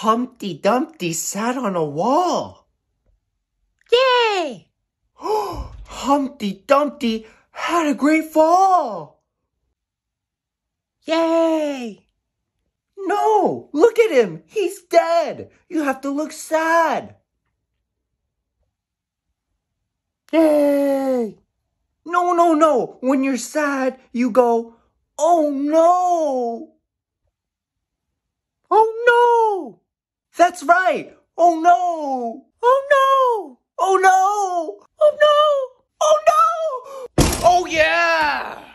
Humpty Dumpty sat on a wall. Yay! Humpty Dumpty had a great fall. Yay! No, look at him. He's dead. You have to look sad. Yay! No. When you're sad, you go, oh no. Oh no! That's right. Oh no. Oh no! Oh no. Oh no! Oh no. Oh yeah.